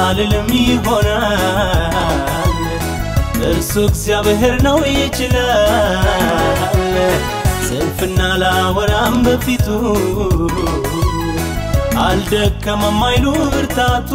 ማልልም ይሆናል እርሱ እግዚአብሔር ነው ይችላል ስንፍና ላወራም በፊቱ አልደከመም አይሉ ብርታቱ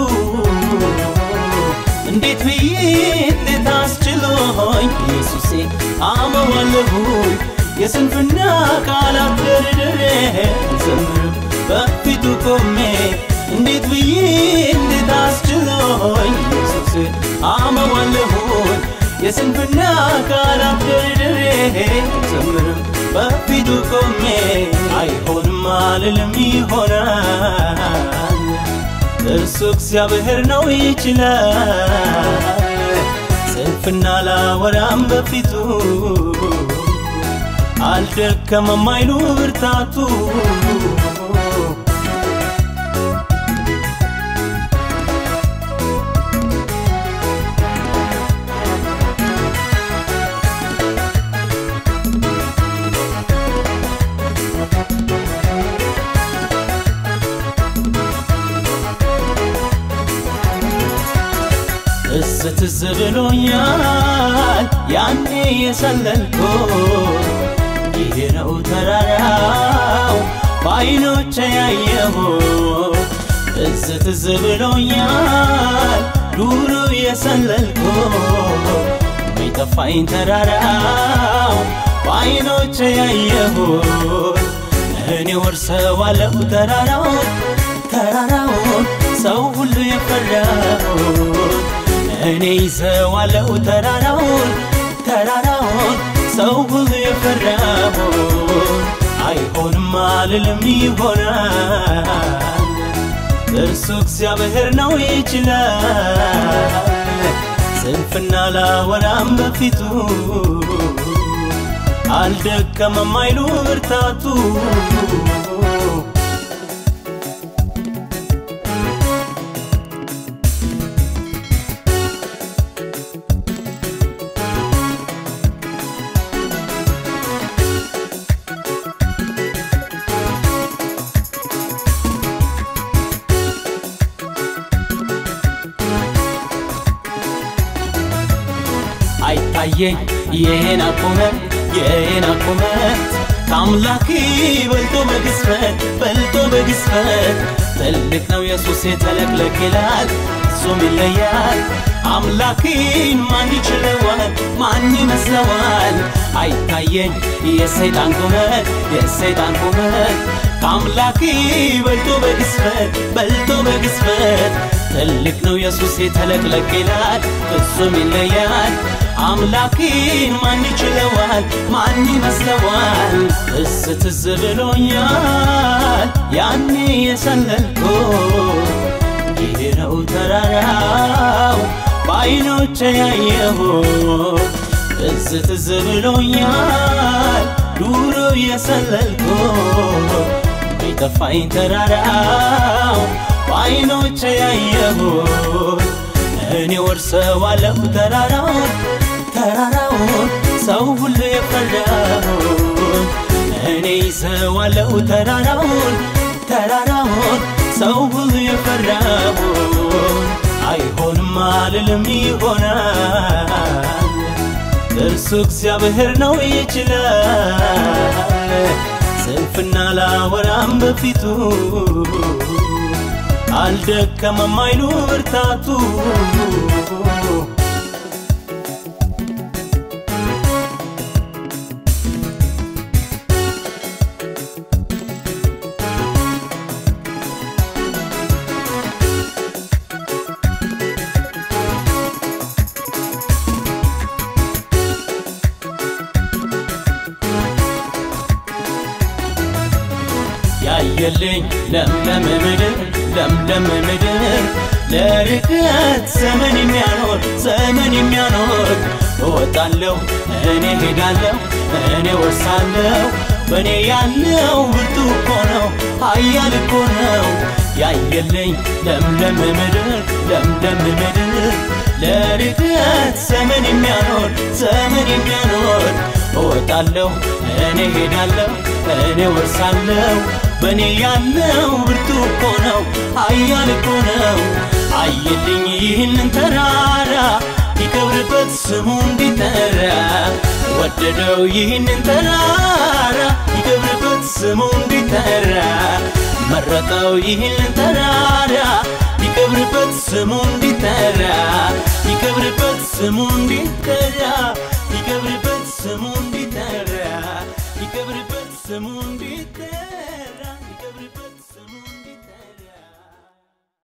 እንዴት ብዬ እንዴት አስችሎኝ ኢየሱሴ አመዋለሁኝ የስንፍና ቃላት ደርድሬ ዘምር በፊቱ ቆሜ እንዴት ብዬ እንዴት አስችሎኝ ኢየሱሴ አመዋለሁኝ የስንፍና ቃላት ደርድሬ ዘምር በፊቱ ቆሜ አይሆንም አልልም ይሆናል እርሱ እግዚአብሔር ነው ይችላል ስንፍና ላወራም በፊቱ አልደከመም አይሉ ብርታቱ ትዝ ብሎኛል ያኔ የሰለልኩት ይሄ ነው ተራራው በዓይኖቼ ያየሁት ትዝ ብሎኛል ዱሮ የሰለልኩት ሚጠፋኝ ተራራው በዓይኖቼ ያየሁት እኔ ወርሰዋለሁ ተራራውን ሰው ሁሉ የፈራው እኔ ይዘዋለሁ ተራራውን ሰው ሁሉ የፈራው አይሆንም አልልም ይሆናል እርሱ እግዚአብሔር ነው ይችላል ስንፍና ላወራም በፊቱ አልደከመም አይሉ ብርታቱ አይታየኝ የኔ አቁመት ከአምላኬ በልጦ በግዝፈት ትልቅ ነው ኢየሱስ የተለቅለቅ ይላል እሱም ይለያል አምላኬን ማን ይችለዋል ማን ይመስለዋል አይታየኝ የሰይጣን ቁመት ከአምላኬ በልጦ በግዝፈት ትልቅ ነው ኢየሱስ የተለቅለቅ ይላል እሱም ይለያል አምላኬን ማን ይችለዋል ማን ይመስለዋል ትዝ ብሎኛል ያኔ የሰለልኩት ይሄ ነው ተራራው በዓይኖቼ ያየሁት ትዝ ብሎኛል ዱሮ የሰለልኩት ሚጠፋኝ ተራራው በዓይኖቼ ያየሁት እኔ ወርሰዋለሁ ተራራውን ሰው ሁሉ የፈራው እኔ ይዘዋለሁ ተራራውን ሰው ሁሉ የፈራው አይሆንም አልልም ይሆናል እርሱ እግዚአብሔር ነው ይችላል ስንፍና ላወራም በፊቱ አልደከመም አይሉ ብርታቱ ያየልኝ ለምለም ምድር ለርቀት ዘመን የሚያኖር እወጣለሁ እኔ ሄዳለሁ እኔ ወርሳለሁ በኔ ያለው ብርቱ እኮ ነው ኃያል እኮ ነው ያየልኝ ለምለም ምድር ለርቀት ዘመን የሚያኖር እወጣለሁ እኔ ሄዳለሁ እኔ ወርሳለሁ በኔ ያለው ብርቱ እኮ ነው ኃያል እኮ ነው አየልኝ ይህንን ተራራ ይከብርበት ስሙ እንዲጠራ ወደደው ይህንን ተራራ ይከብርበት ስሙ እንዲጠራ መረጠው ይህንን ተራራ ይከብርበት ስሙ እንዲጠራ ይከብርበት ስሙ እንዲጠራ